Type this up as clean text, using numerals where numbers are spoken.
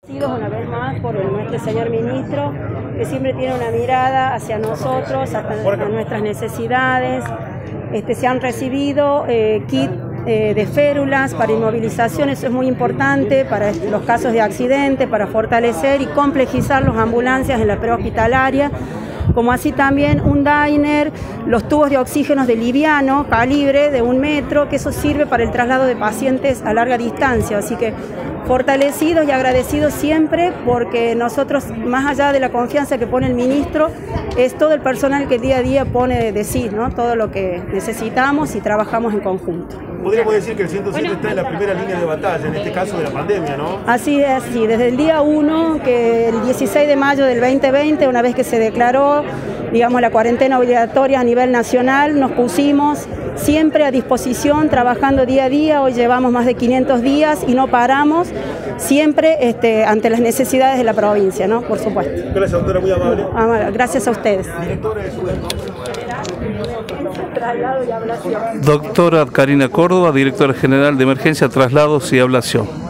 Una vez más por nuestro señor ministro, que siempre tiene una mirada hacia nosotros, hasta nuestras necesidades. Se han recibido kits de férulas para inmovilización, eso es muy importante para los casos de accidente, para fortalecer y complejizar las ambulancias en la prehospitalaria, como así también un Dyner, los tubos de oxígeno de liviano calibre de 1 metro, que eso sirve para el traslado de pacientes a larga distancia, así que fortalecidos y agradecidos siempre, porque nosotros, más allá de la confianza que pone el ministro, es todo el personal que día a día pone de sí, ¿no? Todo lo que necesitamos y trabajamos en conjunto. Podríamos decir que el 107 está en la primera línea de batalla, en este caso de la pandemia, ¿no? Así es, sí, desde el día 1, que el 16 de mayo del 2020, una vez que se declaró, digamos, la cuarentena obligatoria a nivel nacional, nos pusimos siempre a disposición, trabajando día a día. Hoy llevamos más de 500 días y no paramos, siempre ante las necesidades de la provincia, ¿no? Por supuesto. Gracias, doctora, muy amable. Gracias a ustedes. Doctora Karina Córdoba, directora general de Emergencia, Traslados y Ablación.